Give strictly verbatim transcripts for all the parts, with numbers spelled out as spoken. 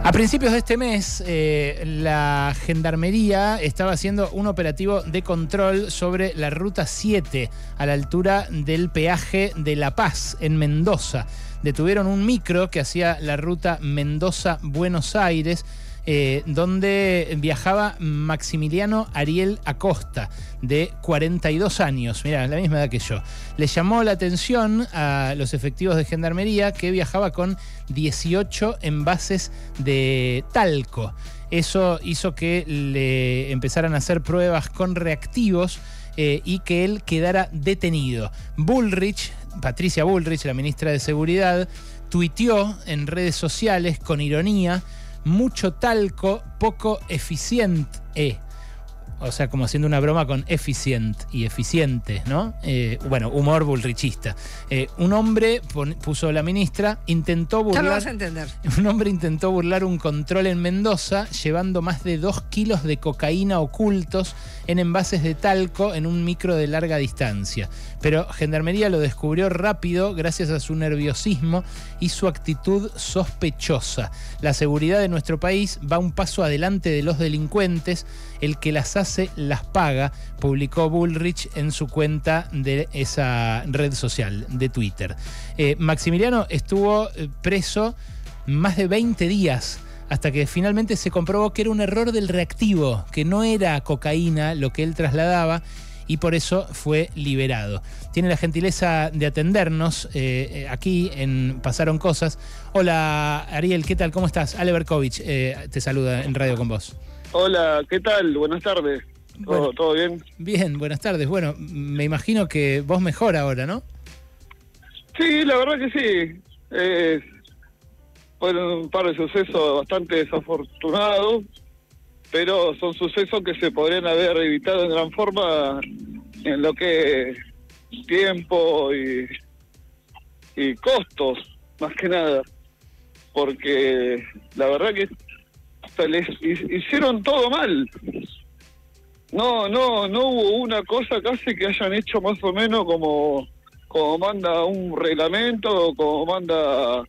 A principios de este mes, eh, la Gendarmería estaba haciendo un operativo de control sobre la Ruta siete, a la altura del peaje de La Paz, en Mendoza. Detuvieron un micro que hacía la ruta Mendoza-Buenos Aires, eh, donde viajaba Maximiliano Ariel Acosta, de cuarenta y dos años, mirá, la misma edad que yo. Le llamó la atención a los efectivos de Gendarmería que viajaba con dieciocho envases de talco. Eso hizo que le empezaran a hacer pruebas con reactivos eh, y que él quedara detenido. Bullrich, Patricia Bullrich, la ministra de Seguridad, tuiteó en redes sociales con ironía: mucho talco, poco eficiente. Eh. O sea, como haciendo una broma con eficient y eficiente, ¿no? Eh, bueno, humor bullrichista. Eh, un hombre, pon, puso la ministra, intentó burlar... Ya lo vas a entender. Un hombre intentó burlar un control en Mendoza llevando más de dos kilos de cocaína ocultos en envases de talco en un micro de larga distancia. Pero Gendarmería lo descubrió rápido gracias a su nerviosismo y su actitud sospechosa. La seguridad de nuestro país va un paso adelante de los delincuentes. El que las hace, las paga, publicó Bullrich en su cuenta de esa red social, de Twitter. Eh, Maximiliano estuvo preso más de veinte días, hasta que finalmente se comprobó que era un error del reactivo, que no era cocaína lo que él trasladaba, y por eso fue liberado. Tiene la gentileza de atendernos eh, aquí en Pasaron Cosas. Hola, Ariel, ¿qué tal? ¿Cómo estás? Ale Berkovich eh, te saluda en Radio con vos. Hola, ¿qué tal? Buenas tardes. ¿Todo, Bueno, ¿todo bien? Bien, buenas tardes. Bueno, me imagino que vos mejor ahora, ¿no? Sí, la verdad que sí. Eh, fueron un par de sucesos bastante desafortunados, pero son sucesos que se podrían haber evitado en gran forma en lo que es tiempo y, y costos, más que nada. Porque la verdad que les hicieron todo mal. No, no, no hubo una cosa casi que hayan hecho más o menos como, como manda un reglamento, como manda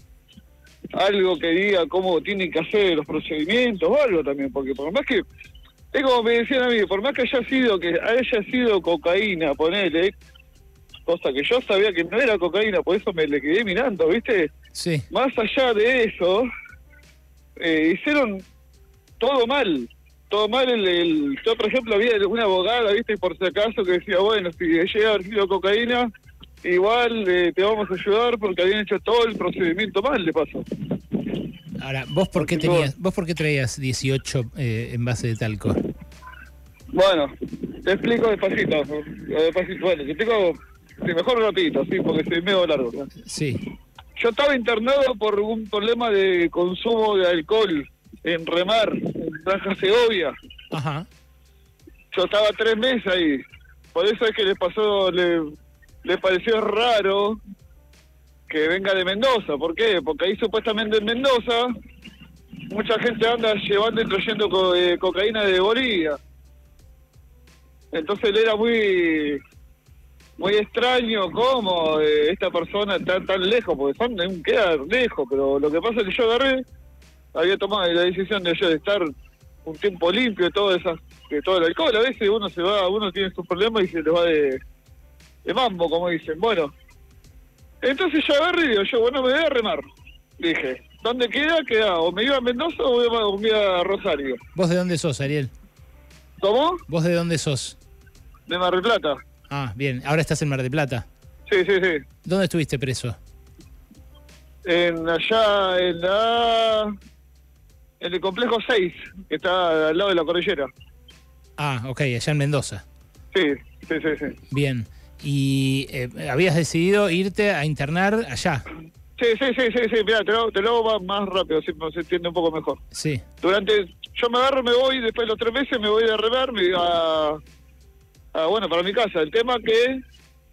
algo que diga cómo tienen que hacer los procedimientos o algo también, porque por más que, es como me decían a mí, por más que haya sido, que haya sido cocaína, ponele, cosa que yo sabía que no era cocaína, por eso me le quedé mirando, ¿viste? Sí. Más allá de eso, eh, hicieron todo mal. Todo mal, el, el, yo por ejemplo había una abogada, viste, por si acaso, que decía, bueno, si llega a haber sido cocaína, igual eh, te vamos a ayudar porque habían hecho todo el procedimiento mal, de paso. Ahora, ¿vos por qué tenías, vos por qué traías dieciocho eh, envases de talco? Bueno, te explico despacito, despacito, bueno, te explico sí, mejor rapidito, sí, porque soy medio largo, ¿no? Sí. Yo estaba internado por un problema de consumo de alcohol en Remar, en Granja Segovia. Ajá. Yo estaba tres meses ahí. Por eso es que les pasó, le, le pareció raro que venga de Mendoza. ¿Por qué? Porque ahí supuestamente en Mendoza mucha gente anda llevando y trayendo co eh, cocaína de Bolivia. Entonces él era muy muy extraño cómo eh, esta persona está tan lejos, porque son queda lejos, pero lo que pasa es que yo agarré, había tomado la decisión de yo de estar un tiempo limpio de todo esas, de todo el alcohol. A veces uno se va, uno tiene sus problemas y se le va de, de mambo, como dicen. Bueno, entonces yo agarré y digo, yo, bueno, me voy a remar. Dije, ¿dónde queda? Queda, o me iba a Mendoza o me iba, o me iba a Rosario. ¿Vos de dónde sos, Ariel? ¿Cómo? ¿Vos de dónde sos? De Mar del Plata. Ah, bien. ¿Ahora estás en Mar del Plata? Sí, sí, sí. ¿Dónde estuviste preso? En allá, en la... en el complejo seis, que está al lado de la cordillera. Ah, ok, allá en Mendoza. Sí, sí, sí, sí. Bien. ¿Y eh, habías decidido irte a internar allá? Sí, sí, sí, sí, sí. Mirá, te lo, te lo hago más, más rápido, así se entiende un poco mejor. Sí. Durante... Yo me agarro, me voy, después de los tres meses me voy a remar, me a, a, bueno, para mi casa. El tema que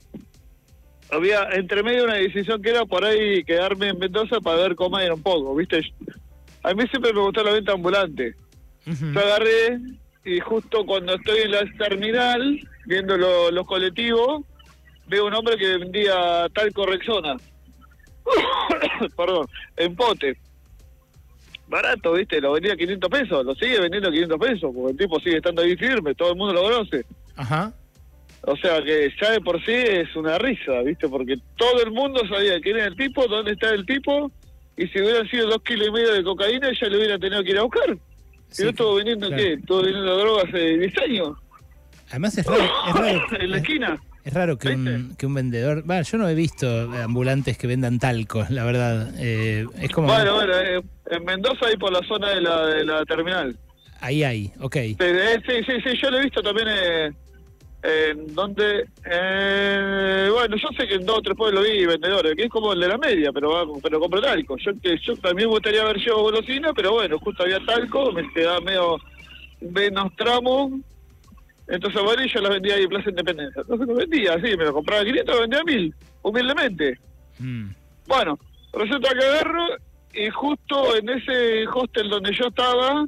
había entre medio una decisión que era por ahí quedarme en Mendoza para ver cómo era un poco, ¿viste? A mí siempre me gustó la venta ambulante. Uh-huh. Yo agarré y justo cuando estoy en la terminal, viendo lo, los colectivos, veo un hombre que vendía talco Rexona. Perdón, en pote. barato, ¿viste? Lo vendía a quinientos pesos, lo sigue vendiendo a quinientos pesos, porque el tipo sigue estando ahí firme, todo el mundo lo conoce. Ajá. O sea que ya de por sí es una risa, ¿viste? Porque todo el mundo sabía quién era el tipo, dónde está el tipo, y si hubieran sido dos kilos y medio de cocaína, ya lo hubieran tenido que ir a buscar. Sí, y no estuvo vendiendo, claro. ¿qué? Estuvo vendiendo droga hace diez años. Además es raro, es raro, En la es, esquina. es raro que un, que un vendedor... Bueno, yo no he visto ambulantes que vendan talco, la verdad. Eh, es como... Bueno, bueno, eh, en Mendoza ahí por la zona de la, de la terminal. Ahí hay, ok. Sí, eh, sí, sí, sí, yo lo he visto también eh, en donde... Eh, bueno, yo sé que en dos o tres pueblos vi vendedores, que es como el de la media, pero va, pero compro talco. Yo, que, yo también me gustaría haber llevado golosina, pero bueno, justo había talco, me quedaba medio menos tramo. Entonces, bueno, y yo las vendía ahí en Plaza Independencia. Entonces lo vendía, sí, me lo compraba a quinientos, lo vendía a mil, humildemente. Mm. Bueno, resulta que agarro y justo en ese hostel donde yo estaba,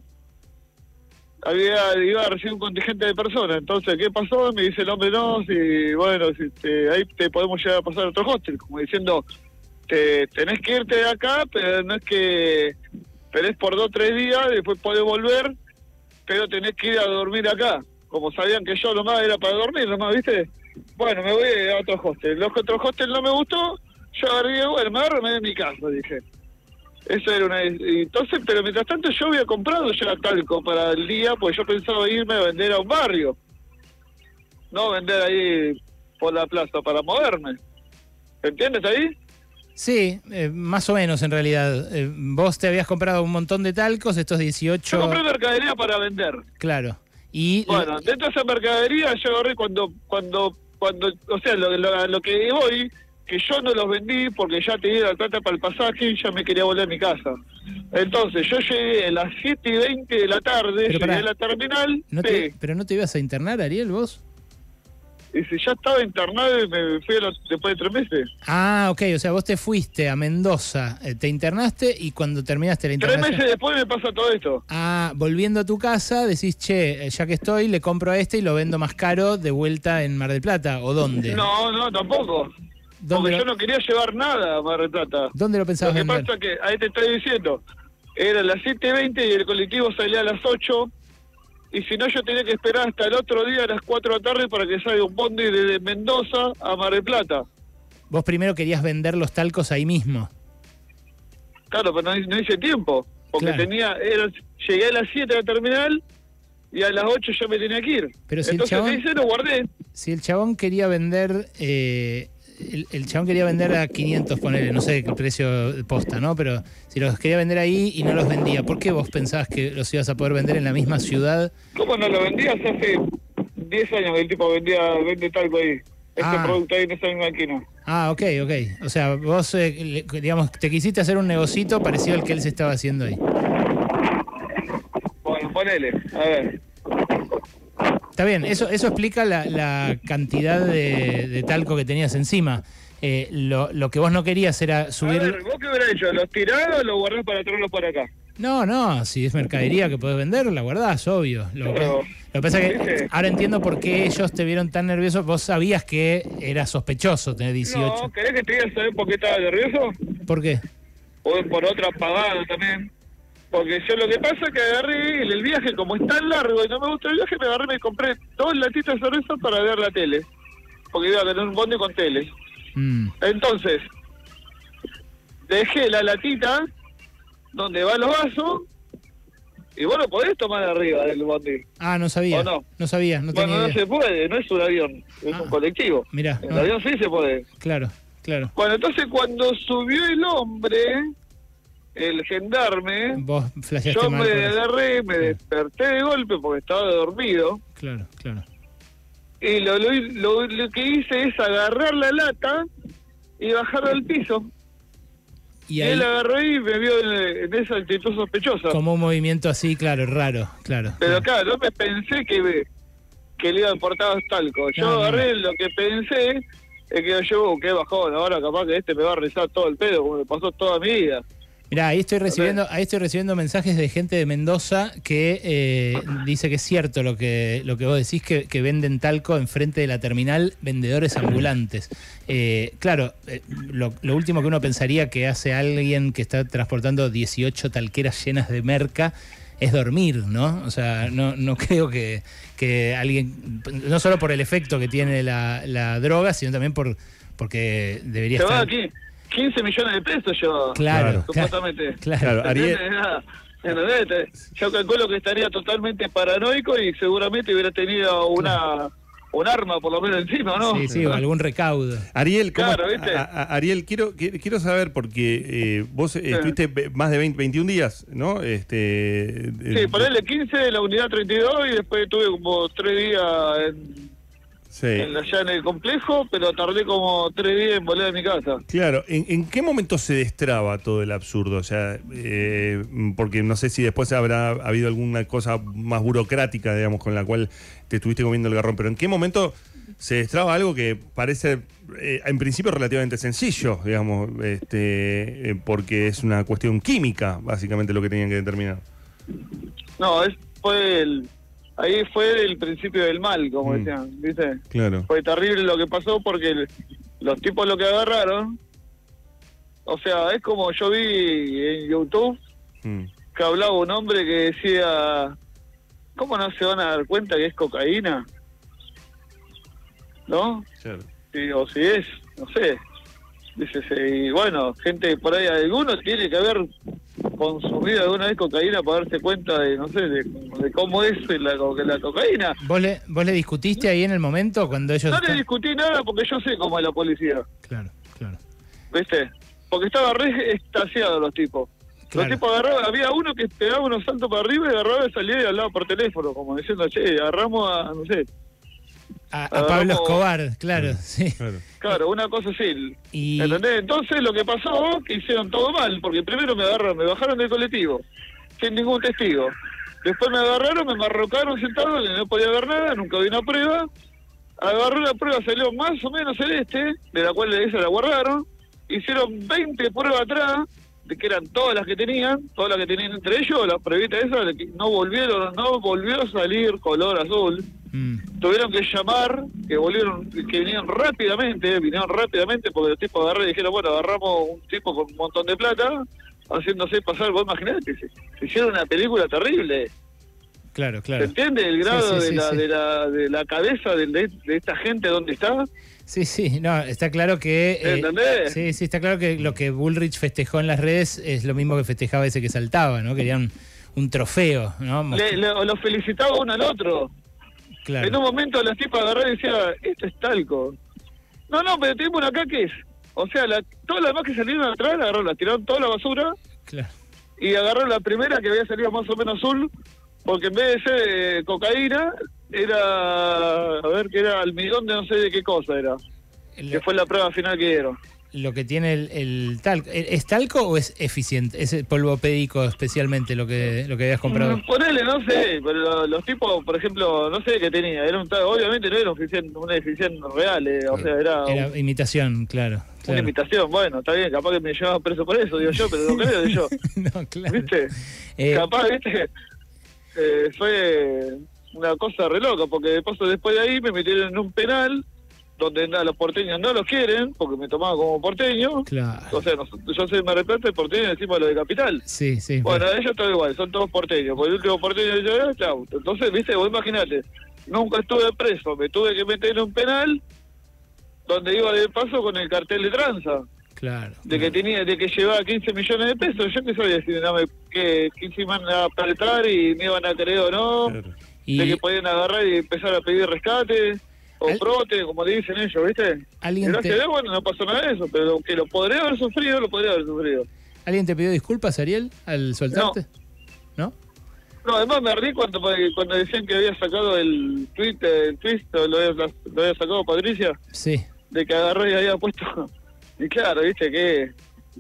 había iba a recibir un contingente de personas. Entonces, ¿qué pasó? Me dice el hombre, no, si, bueno, si te, ahí te podemos llegar a pasar a otro hostel. Como diciendo, te, tenés que irte de acá, pero no es que... Pero es por dos o tres días, después podés volver, pero tenés que ir a dormir acá. Como sabían que yo nomás era para dormir, nomás, ¿viste? Bueno, me voy a otro hostel. Los otros hostel no me gustó, yo agarré, bueno, me agarro y me voy a mi casa, dije. Eso era una... Entonces, pero mientras tanto yo había comprado ya talco para el día, pues yo pensaba irme a vender a un barrio. No vender ahí por la plaza para moverme. ¿Entiendes ahí? Sí, eh, más o menos en realidad. Eh, vos te habías comprado un montón de talcos, estos dieciocho... Yo compré mercadería para vender. Claro. Y... Bueno, dentro de esa mercadería yo agarré cuando, cuando, cuando, o sea, lo, lo, lo que voy, que yo no los vendí porque ya tenía la plata para el pasaje y ya me quería volver a mi casa. Entonces yo llegué a las siete y veinte de la tarde, Pero llegué pará, a la terminal, ¿no sí. te, ¿Pero no te ibas a internar, Ariel, vos? Y si ya estaba internado y me fui a los, después de tres meses. Ah, ok, o sea, vos te fuiste a Mendoza, eh, te internaste y cuando terminaste la Tres internación... meses después me pasa todo esto. Ah, volviendo a tu casa, decís, che, eh, ya que estoy, le compro a este y lo vendo más caro de vuelta en Mar del Plata, ¿o dónde? No, no, tampoco. ¿Dónde Porque lo, yo no quería llevar nada a Mar del Plata. ¿Dónde lo Lo pensabas que vender? pasa que, ahí te estoy diciendo, era las siete y veinte y el colectivo salía a las ocho, y si no yo tenía que esperar hasta el otro día a las cuatro de la tarde para que salga un bondi desde Mendoza a Mar del Plata. Vos primero querías vender los talcos ahí mismo. Claro, pero no, no hice tiempo, porque Claro. tenía, era, llegué a las siete a la terminal y a las ocho ya me tenía que ir. Pero si el Entonces chabón- me hice, lo guardé. Si el chabón quería vender... Eh, el, el chabón quería vender a quinientos, ponele, no sé el precio de posta, ¿no? Pero si los quería vender ahí y no los vendía, ¿por qué vos pensabas que los ibas a poder vender en la misma ciudad? ¿Cómo no lo vendías? Hace diez años que el tipo vendía, vende talco ahí. Este Ah. producto ahí en esa misma esquina. Ah, ok, ok. O sea, vos, eh, le- digamos, te quisiste hacer un negocito parecido al que él se estaba haciendo ahí. Bueno, ponele, a ver. Está bien, eso, eso explica la, la cantidad de, de talco que tenías encima. Eh, lo, lo que vos no querías era A subir... ver, ¿vos qué hubieras hecho? ¿Los tirás o los guardás para traerlos para acá? No, no, si es mercadería que podés vender, la guardás, obvio. Lo, que- Pero, lo que pasa es que ¿viste? ahora entiendo por qué ellos te vieron tan nervioso. Vos sabías que era sospechoso tener dieciocho. No, ¿querés que te diga saber por qué estaba nervioso? ¿Por qué? O por otra pagada también. Porque yo lo que pasa es que agarré el, el viaje, como es tan largo y no me gusta el viaje, me agarré y me compré dos latitas de cerveza para ver la tele. Porque iba a tener un bondi con tele. Mm, Entonces, dejé la latita donde van los vasos y vos no podés tomar arriba del bondi. Ah, no sabía. ¿O no? No sabía, no bueno, tenía no idea. se puede, no es un avión, es Ah. un colectivo. Mirá, En no. el avión sí se puede. Claro, claro. Bueno, entonces cuando subió el hombre, el gendarme, Vos flasheaste yo mal. me con eso. agarré, me desperté de golpe porque estaba dormido. Claro, claro. Y lo, lo, lo- lo que hice es agarrar la lata y bajarla al piso. Y Y ahí, él agarró y me vio en, en esa actitud sospechosa. como un movimiento así, claro, raro, claro. Pero claro. claro, no me pensé que, que le iban a importar talco. Yo No, no. agarré lo que pensé, es que yo, qué bajón, ahora capaz que este me va a rezar todo el pedo, como me pasó toda mi vida. Mirá, ahí estoy recibiendo, ahí estoy recibiendo mensajes de gente de Mendoza que eh, dice que es cierto lo que lo que vos decís, que, que venden talco enfrente de la terminal, vendedores ambulantes. Eh, claro, eh, lo, lo último que uno pensaría que hace alguien que está transportando dieciocho talqueras llenas de merca es dormir, ¿no? O sea, no, no creo que, que alguien, no solo por el efecto que tiene la, la droga, sino también por porque debería Se estar... va aquí quince millones de pesos yo. Claro, supuestamente. Claro, claro, Ariel. Yo calculo que estaría totalmente paranoico y seguramente hubiera tenido una claro. un arma por lo menos encima, ¿no? Sí, sí, o algún recaudo. Ariel, ¿cómo claro, ¿viste? A, a, Ariel, quiero quiero saber porque eh, vos eh, estuviste más de veinte, veintiún días, ¿no? Este, sí, ponele quince de la unidad treinta y dos y después tuve como tres días en... Sí. En, allá en el complejo, pero tardé como tres días en volver a mi casa. Claro, ¿en, en qué momento se destraba todo el absurdo? O sea, eh, porque no sé si después habrá habido alguna cosa más burocrática, digamos, con la cual te estuviste comiendo el garrón, pero ¿en qué momento se destraba algo que parece, eh, en principio, relativamente sencillo, digamos, este, eh, porque es una cuestión química, básicamente, lo que tenían que determinar? No, es, fue el... Ahí fue el principio del mal, como mm. decían, ¿viste? Claro. Fue terrible lo que pasó porque el, los tipos lo que agarraron, o sea, es como yo vi en YouTube, mm. que hablaba un hombre que decía, ¿cómo no se van a dar cuenta que es cocaína? ¿No? Claro. Sí, o si es, no sé. Dice, y bueno, gente por ahí, algunos tiene que haber consumido alguna vez cocaína para darse cuenta de, no sé, de, de cómo es la, la cocaína. ¿Vos le, ¿Vos le discutiste ahí en el momento cuando ellos... No están... le discutí nada porque yo sé cómo es la policía. Claro, claro. ¿Viste? Porque estaban re extasiados los tipos. Claro. Los tipos agarraban, había uno que pegaba unos saltos para arriba y agarraba y salía y hablaba por teléfono, como diciendo, che, agarramos a, no sé... A, a Pablo Escobar, claro, sí. Claro, claro, una cosa así. Y... ¿Entendés? Entonces lo que pasó, que hicieron todo mal, porque primero me agarraron, me bajaron del colectivo, sin ningún testigo. Después me agarraron, me marrocaron sentado, no podía ver nada, nunca vi una prueba. Agarré la prueba, salió más o menos celeste, de la cual esa la guardaron. Hicieron veinte pruebas atrás, de que eran todas las que tenían, todas las que tenían entre ellos, las pruebitas esas, de que no volvieron, no volvió a salir color azul. Mm. Tuvieron que llamar, que volvieron, que vinieron rápidamente, vinieron rápidamente porque los tipos agarraron y dijeron, bueno, agarramos un tipo con un montón de plata, haciéndose pasar, vos imaginate, se, se hicieron una película terrible. Claro, claro. ¿Se entiende el grado sí, sí, de, sí, la, sí. de la de la cabeza de, de, de esta gente dónde está? Sí, sí, no, está claro que... Eh, ¿Entendés? Sí, sí, está claro que lo que Bullrich festejó en las redes es lo mismo que festejaba ese que saltaba, ¿no? Querían un trofeo, ¿no? Le, le, lo felicitaba uno al otro. Claro. En un momento las tipas agarraron y decían, esto es talco. No, no, pero tenemos una acá que es. O sea, la, todas las demás que salieron atrás, la agarraron, la tiraron toda la basura. Claro. Y agarraron la primera que había salido más o menos azul, porque en vez de ser eh, cocaína, era, a ver, que era almidón de no sé de qué cosa era. El, que fue la prueba final que dieron. Lo que tiene el, el talco, ¿es talco o es eficiente? ¿Es el polvo pédico especialmente lo que lo que habías comprado? Mm, ponele, no sé, pero los, los tipos, por ejemplo, no sé qué tenía. Era un talco, obviamente no era un eficiente, una eficiente real, eh, o sea, era... Era un, imitación, claro. Una claro. imitación, bueno, está bien, capaz que me llevaba preso por eso, digo yo, pero no creo yo. No, claro. ¿Viste? Eh, capaz, ¿viste? Eh, fue una cosa re loca, porque de paso después de ahí me metieron en un penal donde nada, los porteños no los quieren, porque me tomaban como porteño. Claro. O sea, nosotros, yo soy de Mar del Plata, el porteño encima de lo de Capital. Sí, sí. Bueno, pero... ellos todo igual, son todos porteños. Por el último porteño yo era, chau. Entonces, viste, vos imaginate, nunca estuve preso, me tuve que meter en un penal donde iba de paso con el cartel de tranza. Claro. De claro. que tenía, de que llevaba quince millones de pesos. Yo qué sabía si no me, que quince iban a apretar y me iban a creer o no. Claro. Y... de que podían agarrar y empezar a pedir rescate. O Al... brote, como le dicen ellos, ¿viste? ¿Alguien Gracias te... a Dios, bueno, no pasó nada de eso, pero que lo podría haber sufrido, lo podría haber sufrido. ¿Alguien te pidió disculpas, Ariel, al soltarte? ¿No? No, además me ardí cuando, cuando decían que había sacado el tweet, el tweet, lo había, lo había sacado Patricia. Sí. De que agarró y había puesto... Y claro, viste que...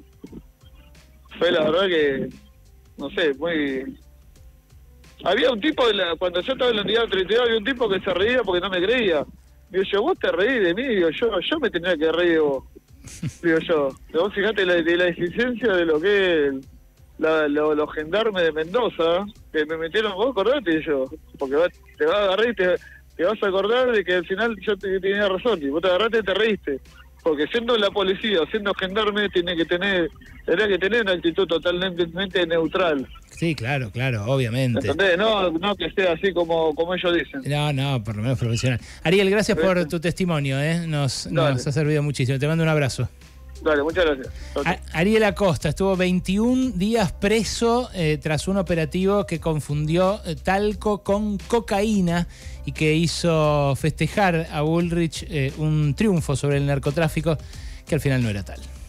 Fue la verdad que... No sé, muy... Había un tipo, de la, cuando yo estaba en la unidad treinta y dos, había un tipo que se reía porque no me creía. Digo yo, vos te reí de mí, digo yo, yo me tenía que reír de vos. Digo yo, vos fijate la, de la eficiencia de lo que es la, lo- los gendarmes de Mendoza, que me metieron, vos acordate, y yo, porque va- te vas a agarrar y te, te vas a acordar de que al final yo te, tenía razón, y vos te agarraste y te reíste. Porque siendo la policía, siendo gendarme, tiene que tener, tendría que tener una actitud totalmente neutral. Sí, claro, claro, obviamente. ¿Entendés? No, no que sea así como, como ellos dicen. No, no, por lo menos profesional. Ariel, gracias por tu testimonio, ¿eh? Nos, Dale. nos ha servido muchísimo. Te mando un abrazo. Dale, muchas gracias. Chau, chau. A- Ariel Acosta estuvo veintiún días preso eh, tras un operativo que confundió eh, talco con cocaína y que hizo festejar a Bullrich eh, un triunfo sobre el narcotráfico que al final no era tal.